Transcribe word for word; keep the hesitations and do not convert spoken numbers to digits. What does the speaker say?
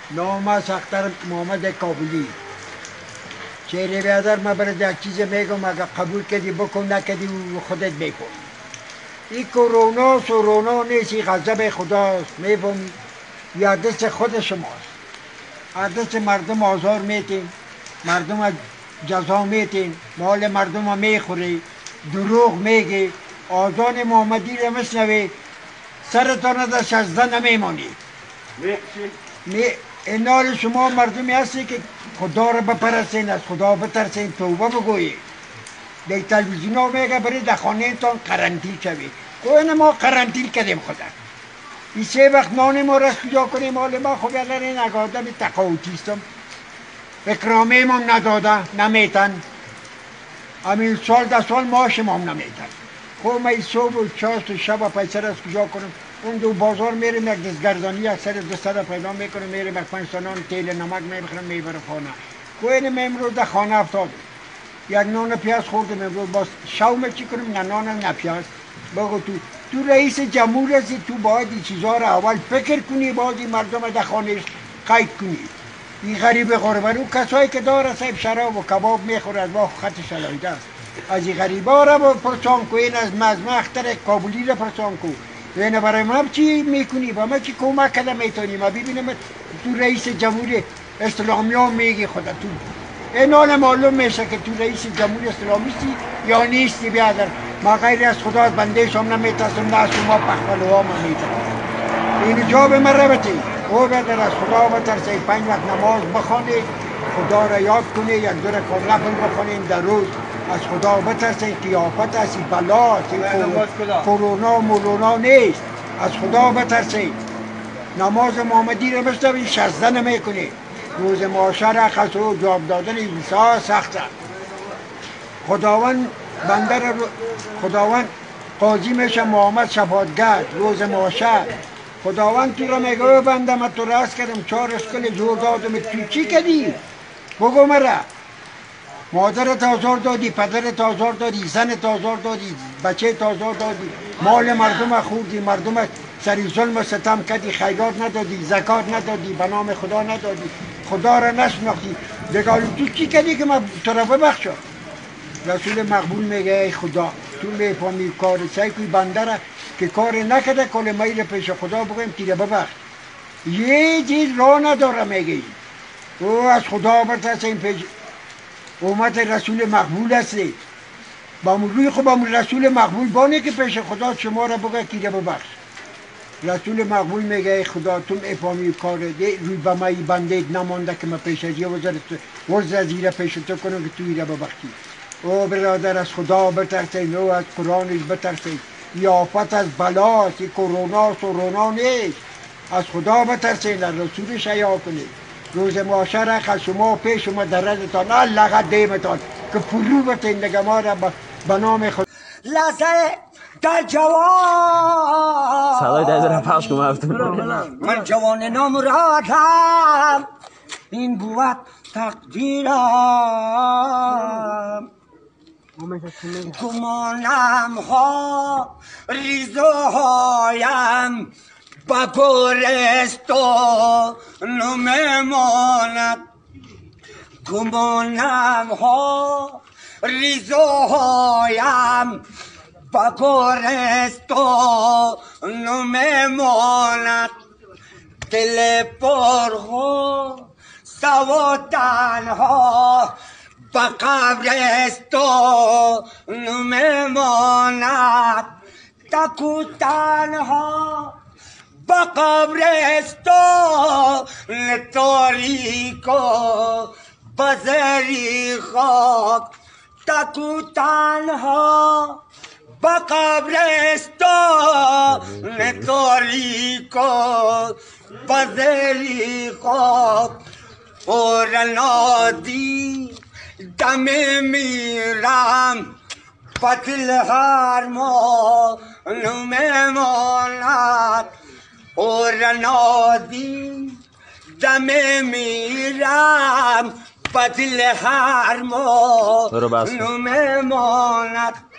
نام از اختر محمد کابلی. چهره بیادر ما برد یک چیز میگم، اگر قبول کردی بکن، نکردی و خودت بکن. این کرونا سورونا نیست، این غضب خداست. میفهمی؟ یا دست خود شماست. دست مردم آزار میتین، مردم جزا میتین، مال مردم ها میخوری، دروغ میگی، آزان محمدی رو میشنوی، سرتان در شزده نمیمانی. می اینال شما مردمی هستی که خدا رو بپرستین، از خدا بترسین، توبه بگویی. در تلویزیون ها میگه برید در خانه تان قرنطین شوی. کوین ما قرنطین کردیم خدا. این سه وقت نان ما را کجا کنیم؟ حال ما خب یادر این آدم تقاوتیستم. اکرامه ما نداده، نمیتن. همین سال ده سال ماش ما هم نمیتن. خب ما این صبح و چاست و شب و پیسر از کجا کنم؟ اون دو بازار میریم یک دستگردانی یک سر دو سر پیدا میکنم، میریم یک پنج سالان تیل نمک میبخرم میبرم خانه. کوین امروز در خانه افتادم. یک نان پیاز خوردم امروز، باز شوم چی کنم؟ نه نان نه پیاز. بگو تو تو رئیس جمهور هستی، تو باید این چیزها رو اول فکر کنی، باید این مردم در خانه قید کنی. این غریب غربت اون کسایی که داره صاحب شراب و کباب میخوره از ما خط شلایده است. از این غریبا را پرسان کو، این از مزمه اختر کابلی را پرسان کو. این برای ما چی میکنی؟ با ما چی کمک کده میتونی؟ ما ببینم تو رئیس جمهور اسلامی ها میگی خدا تو. این حال معلوم میشه که تو رئیس جمهور اسلامیستی یا نیستی. بیادر ما غیر از خدا از بنده شما نمیترسم، نه از شما پخلوها ما میترسم. این جواب من ربطی او بیادر از خدا بترسی، پنج وقت نماز بخوانی، خدا را یاد کنی، یک دو رکعت نفل بخونین در روز، از خدا بترسی. قیافت است، بلا است، کرونا مورونا نیست. از خدا بترسی. نماز محمدی را بشنوی شزده نمیکنی. روز معاشر خص و جواب دادن بسیار سخت است. خداوند بنده را خداوند قاضی میشه محمد شفاعتگر روز معاشر. خداوند تو را میگه بنده من تو راست کردم، چهار اسکل جور دادم، تو چی کردی؟ بگو مرا. مادرت آزار دادی، پدرت آزار دادی، زنت آزار دادی، بچه‌ت آزار دادی، مال مردم خوردی، مردم سری ظلم و ستم کردی، خیرات ندادی، زکات ندادی، به نام خدا ندادی، خدا را نشناختی. بگو تو چی کردی که من تو را ببخشم؟ رسول مقبول میگه ای خدا تو میفهمی کار سعی کوی بنده را که کار نکرده کلمه ای را پیش خدا بگویم تیره ببخش. یه چیز راه نداره میگه او از خدا برترسه. این پیش امت رسول مقبول هستی. با روی خب با رسول مقبول بانه که پیش خدا شما را بگه تیره ببخش. رسول مقبول میگه ای خدا تو میفهمی کار ده روی به ما بنده نمانده که من پیش از یه وزر از ایره پیش تو کنم که تو ایره ببخشی. او برادر از خدا بترسید، او از قرآنش بترسید. یا آفت از بلاست، کرونا سورونا نیست. از خدا بترسید، از رسولش حیا کنید. روز معاشر خل شما پیش شما در ردتان الله دیمتان که فرو بتین نگه ما را به نام خدا. لحظه در جوان صدای در دارم پخش کنم افتون. من جوان نامرادم، این بود تقدیرم. گمانم ها ریزهایم با گرستان میماند. گمانم ها ریزهایم با گرستان میماند. دل پرها سوا تنها با قبرستان میماند. تکو تنها با قبرستان تاریکا بزری خاک. تکو تنها با قبرستان تاریکا بزری خاک. اور نادی دم میرم پتل هر ما میماند. اور نادی دم میرم پتل هر ما میماند.